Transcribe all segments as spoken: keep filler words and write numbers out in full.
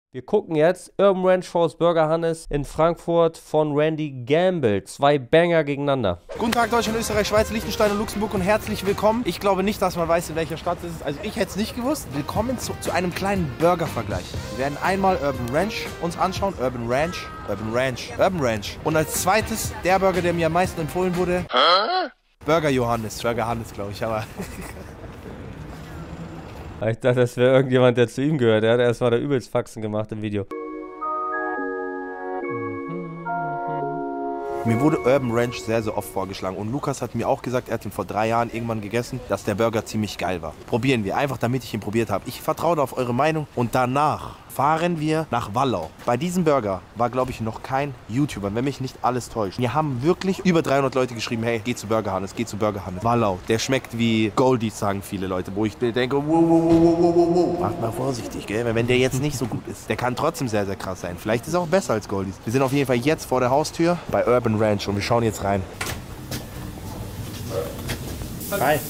Wir gucken jetzt Urban Ranch vs Burger Hannes in Frankfurt von Randy Gamble. Zwei Banger gegeneinander. Guten Tag Deutschland, Österreich, Schweiz, Liechtenstein und Luxemburg und herzlich willkommen. Ich glaube nicht, dass man weiß, in welcher Stadt es ist. Also ich hätte es nicht gewusst. Willkommen zu, zu einem kleinen Burger-Vergleich. Wir werden einmal Urban Ranch uns anschauen. Urban Ranch, Urban Ranch, Urban Ranch. Und als zweites der Burger, der mir am meisten empfohlen wurde. Hä? Burger Johannes. Burger Hannes, glaube ich, aber... Ich dachte, das wäre irgendjemand, der zu ihm gehört. Der hat erstmal da übelst Faxen gemacht im Video. Mir wurde Urban Ranch sehr, sehr oft vorgeschlagen. Und Lukas hat mir auch gesagt, er hat ihn vor drei Jahren irgendwann gegessen, dass der Burger ziemlich geil war. Probieren wir, einfach damit ich ihn probiert habe. Ich vertraue auf eure Meinung. Und danach fahren wir nach Wallau. Bei diesem Burger war, glaube ich, noch kein YouTuber, wenn mich nicht alles täuscht. Wir haben wirklich über dreihundert Leute geschrieben, hey, geh zu Burger Hannes, geh zu Burger Hannes. Wallau, der schmeckt wie Goldies, sagen viele Leute, wo ich denke, wow, wow, wow, wow, wow, wow. Macht mal vorsichtig, gell? Wenn der jetzt nicht so gut ist. Der kann trotzdem sehr, sehr krass sein. Vielleicht ist er auch besser als Goldies. Wir sind auf jeden Fall jetzt vor der Haustür bei Urban Ranch und wir schauen jetzt rein. Hi.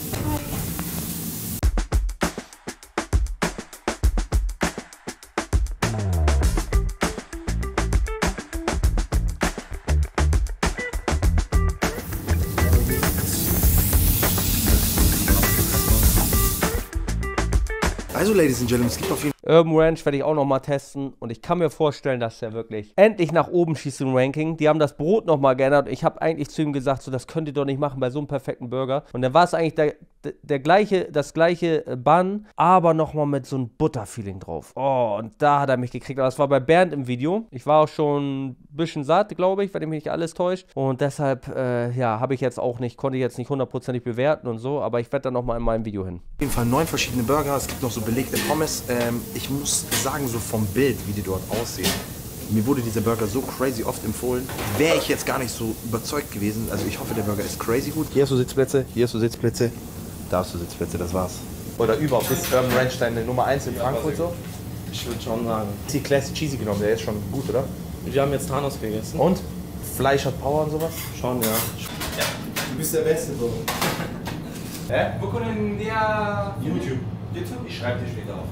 Also, Ladies and Gentlemen, es gibt auf jeden Fall... Urban Ranch werde ich auch nochmal testen und ich kann mir vorstellen, dass der wirklich endlich nach oben schießt im Ranking. Die haben das Brot nochmal geändert und ich habe eigentlich zu ihm gesagt, so, das könnt ihr doch nicht machen bei so einem perfekten Burger. Und dann war es eigentlich der, der, der gleiche, das gleiche Bun, aber nochmal mit so einem Butterfeeling drauf. Oh, und da hat er mich gekriegt. Aber das war bei Bernd im Video. Ich war auch schon ein bisschen satt, glaube ich, wenn mich nicht alles täuscht. Und deshalb, äh, ja, habe ich jetzt auch nicht, konnte ich jetzt nicht hundertprozentig bewerten und so, aber ich werde dann nochmal in meinem Video hin. Auf jeden Fall neun verschiedene Burger, es gibt noch so belegte Pommes. Ähm, ich muss sagen, so vom Bild, wie die dort aussehen. Mir wurde dieser Burger so crazy oft empfohlen. Wäre ich jetzt gar nicht so überzeugt gewesen. Also ich hoffe, der Burger ist crazy gut. Hier hast du Sitzplätze, hier hast du Sitzplätze, da hast du Sitzplätze, das war's. Oder überhaupt, ist Urban Ranch deine Nummer eins in Frankfurt so? Ich würde schon sagen. Die Classic Cheesy genommen, der ist schon gut, oder? Wir haben jetzt Thanos gegessen. Und? Fleisch hat Power und sowas? Schon, ja. Ja. Du bist der Beste, Bro. Hä? Wo können wir... YouTube. YouTube? Ich schreibe dir später auf.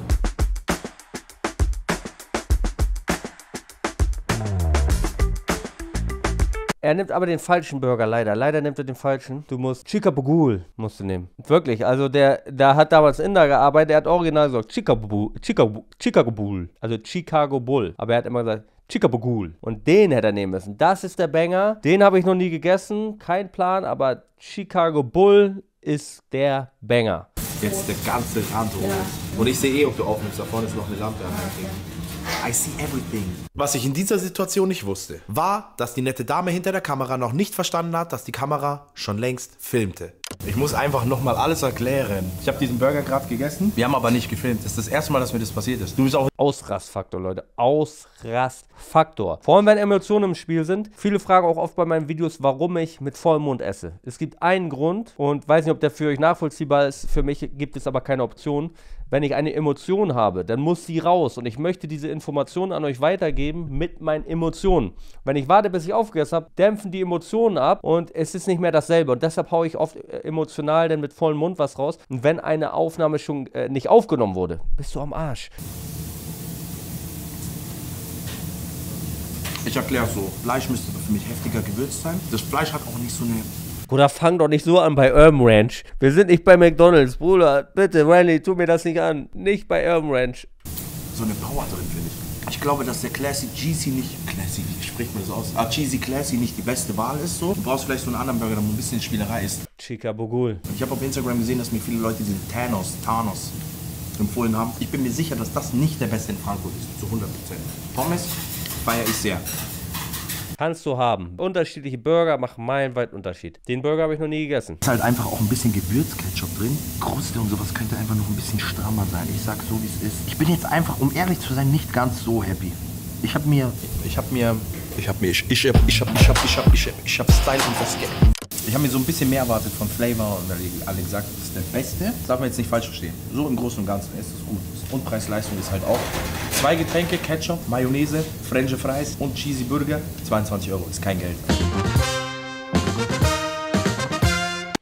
Er nimmt aber den falschen Burger, leider. Leider nimmt er den falschen. Du musst Chicabugul musst du nehmen. Wirklich, also der, der hat damals in Inder gearbeitet, der hat original gesagt Chicabugul, Chicago, Chicago Bull, also Chicago Bull. Aber er hat immer gesagt Chicabugul. Und den hätte er nehmen müssen. Das ist der Banger. Den habe ich noch nie gegessen, kein Plan, aber Chicago Bull ist der Banger. Jetzt der ganze Rand hoch. Ja. Und ich sehe eh, ob du aufnimmst. Da vorne ist noch eine Lampe an deinem Ding. I see everything. Was ich in dieser Situation nicht wusste, war, dass die nette Dame hinter der Kamera noch nicht verstanden hat, dass die Kamera schon längst filmte. Ich muss einfach nochmal alles erklären. Ich habe diesen Burger gerade gegessen. Wir haben aber nicht gefilmt. Das ist das erste Mal, dass mir das passiert ist. Du bist auch... Ausrastfaktor, Leute. Ausrastfaktor. Vor allem, wenn Emotionen im Spiel sind. Viele fragen auch oft bei meinen Videos, warum ich mit vollem Mund esse. Es gibt einen Grund und weiß nicht, ob der für euch nachvollziehbar ist. Für mich gibt es aber keine Option. Wenn ich eine Emotion habe, dann muss sie raus und ich möchte diese Informationen an euch weitergeben mit meinen Emotionen. Wenn ich warte, bis ich aufgegessen habe, dämpfen die Emotionen ab und es ist nicht mehr dasselbe und deshalb haue ich oft emotional dann mit vollem Mund was raus und wenn eine Aufnahme schon äh, nicht aufgenommen wurde, bist du am Arsch. Ich erkläre so, Fleisch müsste für mich heftiger gewürzt sein. Das Fleisch hat auch nicht so eine... Bruder, fang doch nicht so an bei Urban Ranch. Wir sind nicht bei McDonald's, Bruder. Bitte, Randy, tu mir das nicht an. Nicht bei Urban Ranch. So eine Power drin, finde ich. Ich glaube, dass der Classy Cheesy nicht... Classy, wie spricht man das aus? Ah, Cheesy Classy nicht die beste Wahl ist so. Du brauchst vielleicht so einen anderen Burger, der ein bisschen Spielerei ist. Chicabugul. Ich habe auf Instagram gesehen, dass mir viele Leute diesen Thanos, Thanos empfohlen haben. Ich bin mir sicher, dass das nicht der beste in Frankfurt ist. Zu hundert Prozent. Pommes feiere ich sehr. Kannst du haben. Unterschiedliche Burger machen meilenweit Unterschied. Den Burger habe ich noch nie gegessen. Ist halt einfach auch ein bisschen Gewürzketchup drin. Kruste und sowas könnte einfach noch ein bisschen strammer sein. Ich sag so, wie es ist. Ich bin jetzt einfach, um ehrlich zu sein, nicht ganz so happy. Ich habe mir, ich habe mir, ich habe mir, ich, ich, ich habe, ich habe, ich habe, ich habe, ich habe, ich habe Style und das Geld. Ich habe mir so ein bisschen mehr erwartet von Flavor und weil alle gesagt, das ist der Beste. Das darf man jetzt nicht falsch verstehen. So im Großen und Ganzen ist es gut. Und Preis-Leistung ist halt auch. Zwei Getränke, Ketchup, Mayonnaise, French Fries und Cheesy Burger. zweiundzwanzig Euro ist kein Geld.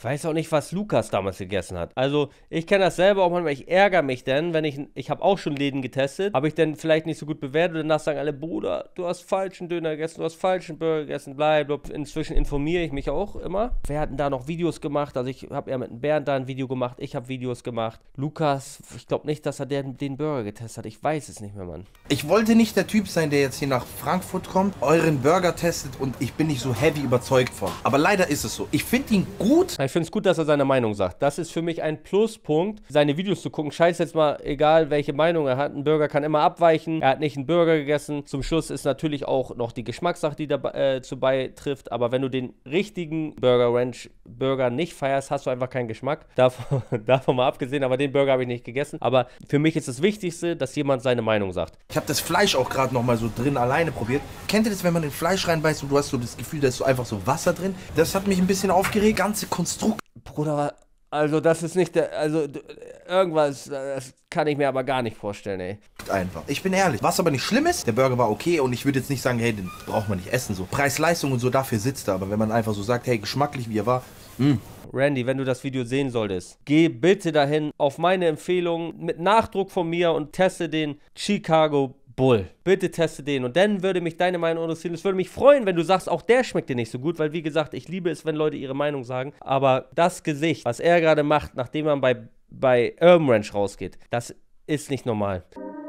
weiß auch nicht, was Lukas damals gegessen hat. Also, ich kenne das selber auch manchmal. Ich ärgere mich denn, wenn ich, ich habe auch schon Läden getestet, habe ich dann vielleicht nicht so gut bewertet und danach sagen alle, Bruder, du hast falschen Döner gegessen, du hast falschen Burger gegessen, bleib, bleib. Inzwischen informiere ich mich auch immer. Wir hatten da noch Videos gemacht, also ich habe ja mit Bernd da ein Video gemacht, ich habe Videos gemacht. Lukas, ich glaube nicht, dass er den, den Burger getestet hat, ich weiß es nicht mehr, Mann. Ich wollte nicht der Typ sein, der jetzt hier nach Frankfurt kommt, euren Burger testet und ich bin nicht so heavy überzeugt von. Aber leider ist es so. Ich finde ihn gut. Ich finde es gut, dass er seine Meinung sagt. Das ist für mich ein Pluspunkt, seine Videos zu gucken. Scheiß jetzt mal, egal welche Meinung er hat. Ein Burger kann immer abweichen. Er hat nicht einen Burger gegessen. Zum Schluss ist natürlich auch noch die Geschmackssache, die dazu äh, beitrifft. Aber wenn du den richtigen Burger Ranch Burger nicht feierst, hast du einfach keinen Geschmack. Davon, davon mal abgesehen, aber den Burger habe ich nicht gegessen. Aber für mich ist das Wichtigste, dass jemand seine Meinung sagt. Ich habe das Fleisch auch gerade noch mal so drin alleine probiert. Kennt ihr das, wenn man in Fleisch reinbeißt und du hast so das Gefühl, da ist so einfach so Wasser drin? Das hat mich ein bisschen aufgeregt. Ganze Konstrukt. Bruder, also das ist nicht der, also irgendwas, das kann ich mir aber gar nicht vorstellen, ey. Einfach. Ich bin ehrlich. Was aber nicht schlimm ist, der Burger war okay und ich würde jetzt nicht sagen, hey, den braucht man nicht essen. So Preis-Leistung und so, dafür sitzt er. Aber wenn man einfach so sagt, hey, geschmacklich wie er war, mh. Randy, wenn du das Video sehen solltest, geh bitte dahin auf meine Empfehlung mit Nachdruck von mir und teste den Chicago Bull. Bitte teste den und dann würde mich deine Meinung interessieren. Es würde mich freuen, wenn du sagst, auch der schmeckt dir nicht so gut, weil wie gesagt, ich liebe es, wenn Leute ihre Meinung sagen. Aber das Gesicht, was er gerade macht, nachdem man bei, bei Urban Ranch rausgeht, das ist nicht normal.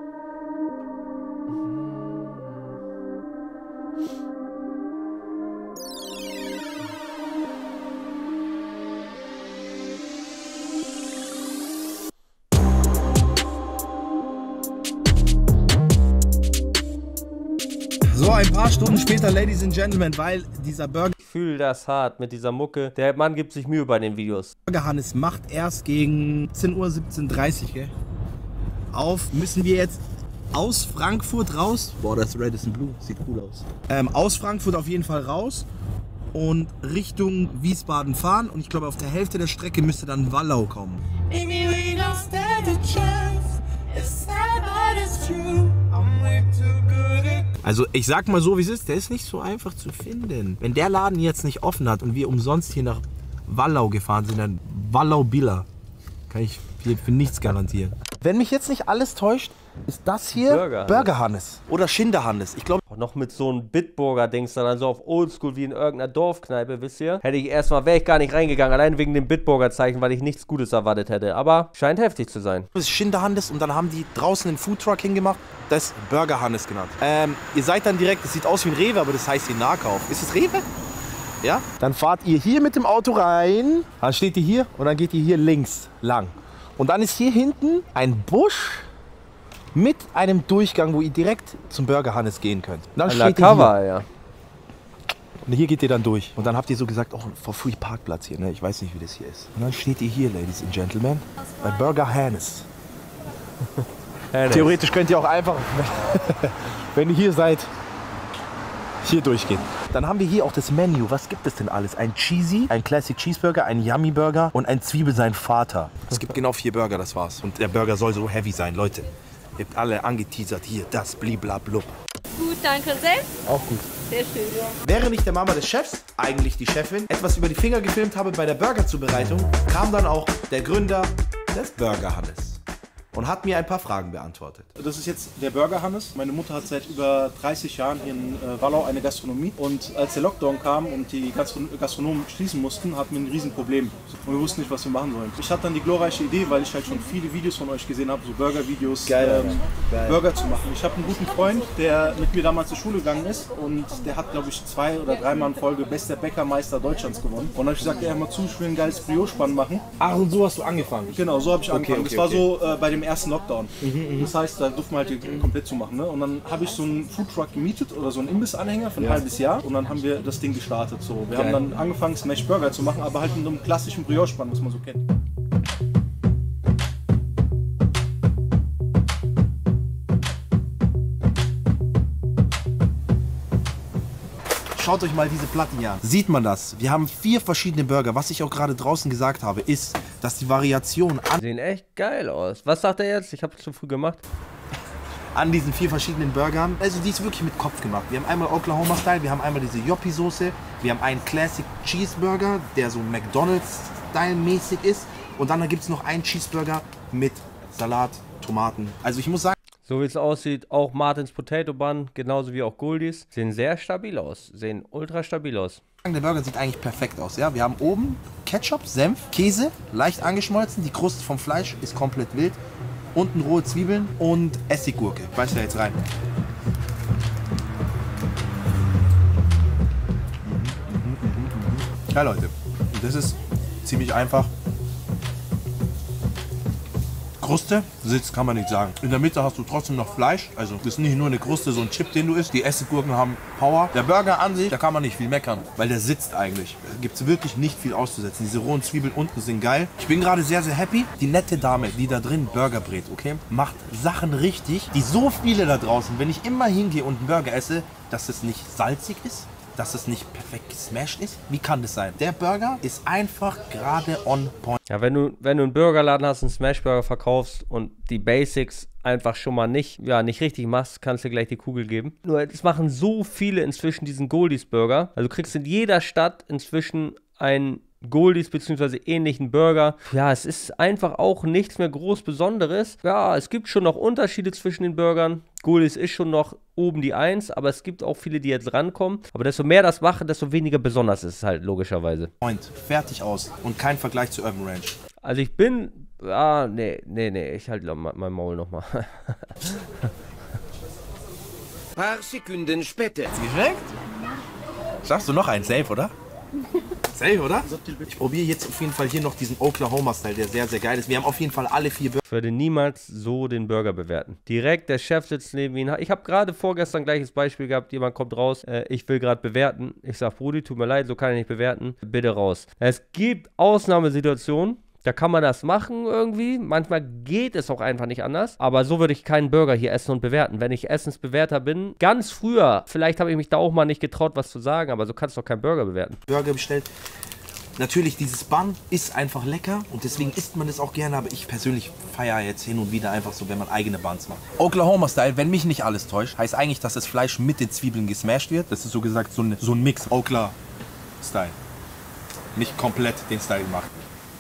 So, ein paar Stunden später, Ladies and Gentlemen, weil dieser Burger... Ich fühle das hart mit dieser Mucke. Der Mann gibt sich Mühe bei den Videos. Burger Hannes macht erst gegen siebzehn Uhr, siebzehn Uhr dreißig, gell? Auf, müssen wir jetzt aus Frankfurt raus. Boah, das Red is in Blue, sieht cool aus. Ähm, aus Frankfurt auf jeden Fall raus und Richtung Wiesbaden fahren. Und ich glaube, auf der Hälfte der Strecke müsste dann Wallau kommen. Also ich sag mal so, wie es ist, der ist nicht so einfach zu finden. Wenn der Laden jetzt nicht offen hat und wir umsonst hier nach Wallau gefahren sind, dann Wallau-Billa. Kann ich hier für nichts garantieren. Wenn mich jetzt nicht alles täuscht, ist das hier Burger, Burger Hannes oder Schinder Hannes. Ich glaube, noch mit so einem Bitburger-Dings dann so auf Oldschool wie in irgendeiner Dorfkneipe, wisst ihr? Hätte ich erstmal, wäre ich gar nicht reingegangen, allein wegen dem Bitburger-Zeichen, weil ich nichts Gutes erwartet hätte. Aber scheint heftig zu sein. das ist Schinder Hannes und dann haben die draußen einen Foodtruck hingemacht. Das ist Burger Hannes genannt. Ähm, ihr seid dann direkt, das sieht aus wie ein Rewe, aber das heißt hier Nahkauf. Ist es Rewe? Ja? Dann fahrt ihr hier mit dem Auto rein, dann steht ihr hier und dann geht ihr hier links lang. Und dann ist hier hinten ein Busch mit einem Durchgang, wo ihr direkt zum Burger Hannes gehen könnt. Und dann steht ihr hier. Ja. Und hier geht ihr dann durch. Und dann habt ihr so gesagt, auch for free Parkplatz hier, ne? Ich weiß nicht, wie das hier ist. Und dann steht ihr hier, Ladies and Gentlemen, bei Burger Hannes. Theoretisch könnt ihr auch einfach, wenn ihr hier seid, hier durchgehen. Dann haben wir hier auch das Menü. Was gibt es denn alles? Ein Cheesy, ein Classic Cheeseburger, ein Yummy Burger und ein Zwiebel sein Vater. Es gibt genau vier Burger, das war's. Und der Burger soll so heavy sein, Leute. Ihr habt alle angeteasert, hier, das, bliblablub. Gut, danke. Selbst? Auch gut. Sehr schön. Während ich der Mama des Chefs, eigentlich die Chefin, etwas über die Finger gefilmt habe bei der Burgerzubereitung, kam dann auch der Gründer des Burger Hannes und hat mir ein paar Fragen beantwortet. Das ist jetzt der Burger Hannes. Meine Mutter hat seit über dreißig Jahren hier in äh, Wallau eine Gastronomie. Und als der Lockdown kam und die Gastron Gastronomen schließen mussten, hatten wir ein Riesenproblem. Und wir wussten nicht, was wir machen sollen. Ich hatte dann die glorreiche Idee, weil ich halt schon viele Videos von euch gesehen habe, so Burger-Videos, ähm, Burger zu machen. Ich habe einen guten Freund, der mit mir damals zur Schule gegangen ist und der hat, glaube ich, zwei oder dreimal in Folge bester Bäckermeister Deutschlands gewonnen. Und dann habe ich gesagt, ey, mal zu, ich will ein geiles Brioche-Spann machen. Ach, und so hast du angefangen? Genau, so habe ich angefangen. Okay, das war okay. so äh, bei dem ersten Lockdown. Mhm, das heißt, da durften wir halt hier komplett zumachen. Ne? Und dann habe ich so einen Foodtruck gemietet oder so einen Imbissanhänger für ein ja. halbes Jahr und dann haben wir das Ding gestartet. So. Wir Geil. haben dann angefangen, Smash Burger zu machen, aber halt mit einem klassischen Brioche-Spann, was man so kennt. Schaut euch mal diese Platten hier an. Sieht man das? Wir haben vier verschiedene Burger. Was ich auch gerade draußen gesagt habe, ist, dass die Variation an... Sehen echt geil aus. Was sagt er jetzt? Ich habe es zu früh gemacht. An diesen vier verschiedenen Burgern. Also die ist wirklich mit Kopf gemacht. Wir haben einmal Oklahoma-Style, wir haben einmal diese Yoppie-Soße, wir haben einen Classic Cheeseburger, der so McDonald's Style-mäßig ist. Und dann gibt es noch einen Cheeseburger mit Salat, Tomaten. Also ich muss sagen, So wie es aussieht, auch Martins Potato Bun, genauso wie auch Goldies, sehen sehr stabil aus. Sehen ultra stabil aus. der Burger sieht eigentlich perfekt aus. Ja? Wir haben oben Ketchup, Senf, Käse, leicht angeschmolzen. Die Kruste vom Fleisch ist komplett wild. Unten rohe Zwiebeln und Essiggurke. Beiß da jetzt rein. Ja, Leute, das ist ziemlich einfach. Kruste, Sitz kann man nicht sagen. In der Mitte hast du trotzdem noch Fleisch. Also das ist nicht nur eine Kruste, so ein Chip, den du isst. Die Essiggurken haben Power. Der Burger an sich, da kann man nicht viel meckern, weil der sitzt eigentlich. Da gibt es wirklich nicht viel auszusetzen. Diese rohen Zwiebeln unten sind geil. Ich bin gerade sehr, sehr happy. Die nette Dame, die da drin Burger brät, okay, macht Sachen richtig, die so viele da draußen, wenn ich immer hingehe und einen Burger esse, dass es nicht salzig ist, dass es nicht perfekt gesmashed ist. Wie kann das sein? Der Burger ist einfach gerade on point. Ja, wenn du, wenn du einen Burgerladen hast, einen Smashburger verkaufst und die Basics einfach schon mal nicht, ja, nicht richtig machst, kannst du gleich die Kugel geben. Nur, es machen so viele inzwischen diesen Goldies Burger. Also du kriegst in jeder Stadt inzwischen einen Goldies bzw. ähnlichen Burger. Ja, es ist einfach auch nichts mehr groß Besonderes. Ja, es gibt schon noch Unterschiede zwischen den Burgern. Goldies ist schon noch oben die Eins, aber es gibt auch viele, die jetzt rankommen. Aber desto mehr das machen, desto weniger besonders ist es halt logischerweise. Point. Fertig aus. Und kein Vergleich zu Urban Ranch. Also ich bin... Ah, nee, nee, nee, ich halte mein Maul nochmal. Paar Sekunden später. Direkt? Schaffst du noch einen? Safe, oder? Safe, oder? Ich probiere jetzt auf jeden Fall hier noch diesen Oklahoma-Style, der sehr, sehr geil ist. Wir haben auf jeden Fall alle vier Burger. Ich würde niemals so den Burger bewerten. Direkt, der Chef sitzt neben ihm. Ich habe gerade vorgestern gleiches Beispiel gehabt. Jemand kommt raus, äh, ich will gerade bewerten. Ich sage, Brudi, tut mir leid, so kann ich nicht bewerten. Bitte raus. Es gibt Ausnahmesituationen. Da kann man das machen irgendwie. Manchmal geht es auch einfach nicht anders. Aber so würde ich keinen Burger hier essen und bewerten. Wenn ich Essensbewerter bin, ganz früher, vielleicht habe ich mich da auch mal nicht getraut, was zu sagen, aber so kannst du doch keinen Burger bewerten. Burger bestellt. Natürlich, dieses Bun ist einfach lecker und deswegen isst man das auch gerne, aber ich persönlich feiere jetzt hin und wieder einfach so, wenn man eigene Buns macht. Oklahoma-Style, wenn mich nicht alles täuscht, heißt eigentlich, dass das Fleisch mit den Zwiebeln gesmashed wird. Das ist so gesagt so ein, so ein Mix. Oklahoma-Style. Nicht komplett den Style gemacht.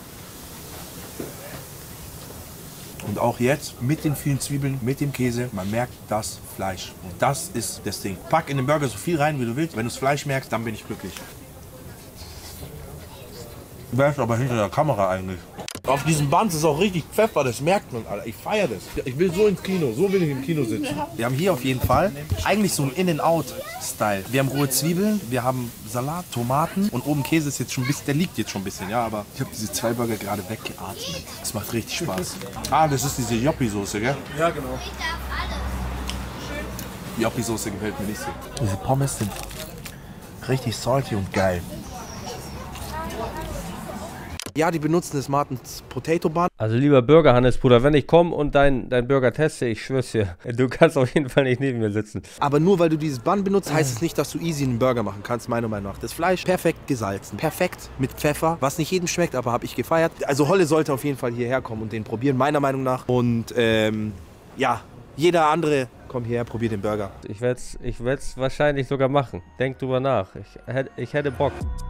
Und auch jetzt mit den vielen Zwiebeln, mit dem Käse, man merkt das Fleisch. Und das ist das Ding. Pack in den Burger so viel rein, wie du willst. Wenn du das Fleisch merkst, dann bin ich glücklich. Wer ist aber hinter der Kamera eigentlich? Auf diesen Buns ist auch richtig Pfeffer, das merkt man, Alter. Ich feiere das. Ich will so ins Kino, so will ich im Kino sitzen. Wir haben hier auf jeden Fall eigentlich so einen In-and-Out-Style. Wir haben rohe Zwiebeln, wir haben Salat, Tomaten und oben Käse ist jetzt schon ein bisschen, der liegt jetzt schon ein bisschen, ja, aber ich habe diese zwei Burger gerade weggeatmet. Das macht richtig Spaß. Ah, das ist diese Joppi-Soße, gell? Ja, genau. Joppi-Soße gefällt mir nicht so. Diese Pommes sind richtig salty und geil. Ja, die benutzen das Martins Potato Bun. Also lieber Burger Hannes, Bruder, wenn ich komme und dein, dein Burger teste, ich schwör's dir, du kannst auf jeden Fall nicht neben mir sitzen. Aber nur weil du dieses Bun benutzt, heißt es nicht, dass du easy einen Burger machen kannst, meiner Meinung nach. Das Fleisch perfekt gesalzen, perfekt mit Pfeffer, was nicht jedem schmeckt, aber habe ich gefeiert. Also Holle sollte auf jeden Fall hierher kommen und den probieren, meiner Meinung nach. Und ähm, ja, jeder andere, komm hierher, probier den Burger. Ich werde es ich werd's wahrscheinlich sogar machen. Denk drüber nach. Ich, hätt, ich hätte Bock.